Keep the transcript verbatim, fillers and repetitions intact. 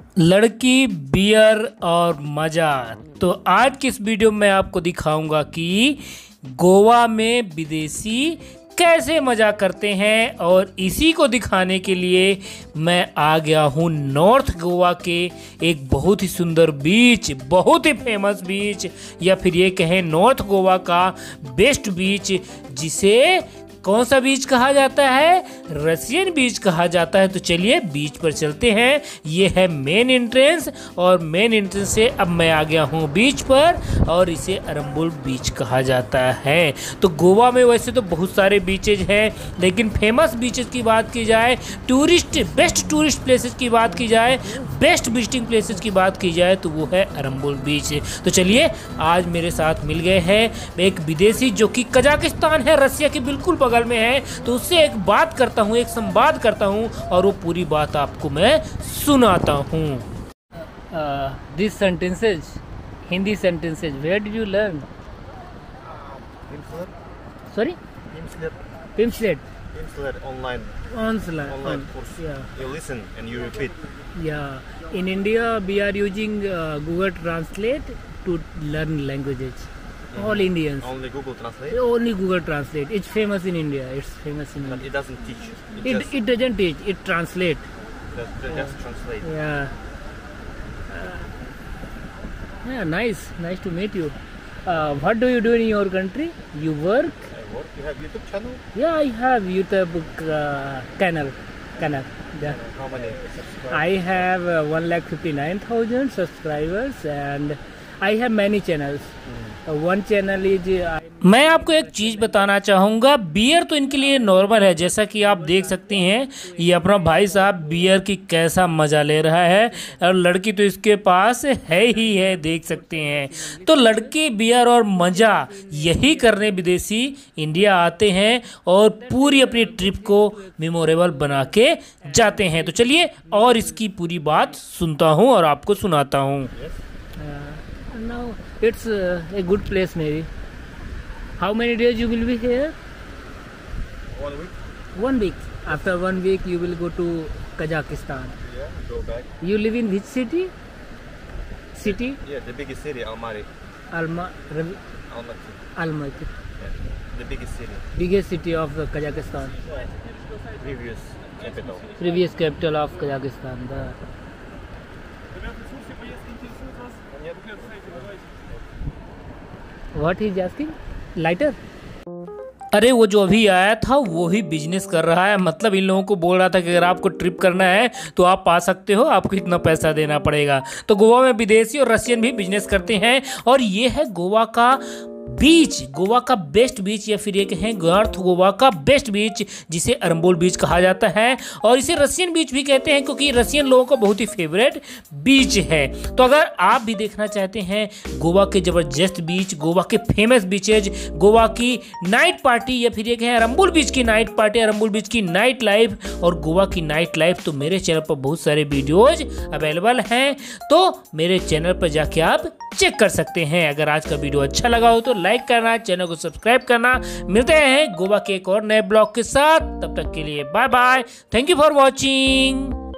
लड़की, बियर और मज़ा। तो आज की इस वीडियो में आपको दिखाऊंगा कि गोवा में विदेशी कैसे मज़ा करते हैं, और इसी को दिखाने के लिए मैं आ गया हूँ नॉर्थ गोवा के एक बहुत ही सुंदर बीच, बहुत ही फेमस बीच, या फिर ये कहें नॉर्थ गोवा का बेस्ट बीच, जिसे कौन सा बीच कहा जाता है? रसियन बीच कहा जाता है। तो चलिए बीच पर चलते हैं। ये है मेन एंट्रेंस, और मेन एंट्रेंस से अब मैं आ गया हूँ बीच पर, और इसे अरंबुल बीच कहा जाता है। तो गोवा में वैसे तो बहुत सारे बीचेज हैं, लेकिन फेमस बीचेज की बात की जाए, टूरिस्ट बेस्ट टूरिस्ट प्लेसेस की बात की जाए, बेस्ट विजिटिंग प्लेसेस की बात की जाए, तो वो है अरंबुल बीच। तो चलिए आज मेरे साथ मिल गए हैं एक विदेशी जो कि कजाकिस्तान है, रसिया के बिल्कुल बगल में है। तो उससे एक बात करता हूँ, एक संवाद करता हूँ, और वो पूरी बात आपको मैं सुनाता हूँ। This sentences, Hindi sentences, where did you learn? Sorry, Pimsled. Pimsled online. Online. Online course. Yeah. You listen and you repeat. Yeah. In India, we are using uh, Google Translate to learn languages. Mm-hmm. All Indians. Only Google Translate. Only Google Translate. It's famous in India. It's famous in But India. it doesn't teach. It, It just, it doesn't teach. It translate. just, just Yeah. translate. Yeah. Uh, yeah. Nice. Nice to meet you. Uh, what do you do in your country? You work? I work. You have YouTube channel? Yeah, I have YouTube uh, channel. Channel. Yeah. How many subscribers? I have uh, one lakh fifty nine thousand subscribers, and I have many channels. Uh, one channel is. Uh, मैं आपको एक चीज़ बताना चाहूँगा, beer तो इनके लिए normal है, जैसा कि आप देख सकते हैं। ये अपना भाई साहब बियर की कैसा मज़ा ले रहा है, और लड़की तो इसके पास है ही है, देख सकते हैं। तो लड़की, बियर और मज़ा यही करने विदेशी इंडिया आते हैं, और पूरी अपनी ट्रिप को मेमोरेबल बना के जाते हैं। तो चलिए और इसकी पूरी बात सुनता हूँ और आपको सुनाता हूँ। Now it's uh, a good place maybe. How many days you will be here? One week. One week. After one week you will go to Kazakhstan. Yeah. Go back. You live in which city? City? Yeah, the biggest city, Almaty. Alma, Ravi, Almaty. Almaty. Yeah. The biggest city. Biggest city of uh, Kazakhstan. Previous capital. Previous capital of Kazakhstan. The What is asking? Lighter? अरे वो जो अभी आया था वो ही business कर रहा है, मतलब इन लोगों को बोल रहा था कि अगर आपको ट्रिप करना है तो आप आ सकते हो, आपको इतना पैसा देना पड़ेगा। तो गोवा में विदेशी और रशियन भी बिजनेस करते हैं, और ये है गोवा का बीच, गोवा का बेस्ट बीच, या फिर ये कहें नॉर्थ गोवा का बेस्ट बीच, जिसे अरंबुल बीच कहा जाता है, और इसे रशियन बीच भी कहते हैं, क्योंकि रशियन लोगों का बहुत ही फेवरेट बीच है। तो अगर आप भी देखना चाहते हैं गोवा के ज़बरदस्त बीच, गोवा के फेमस बीचेज, गोवा की नाइट पार्टी, या फिर ये कहें अरंबुल बीच की नाइट पार्टी, अरंबुल बीच की नाइट लाइफ और गोवा की नाइट लाइफ, तो मेरे चैनल पर बहुत सारे वीडियोज अवेलेबल हैं। तो मेरे चैनल पर जाके आप चेक कर सकते हैं। अगर आज का वीडियो अच्छा लगा हो तो लाइक करना, चैनल को सब्सक्राइब करना। मिलते हैं गोवा के एक और नए ब्लॉग के साथ, तब तक के लिए bye bye. Thank you for watching.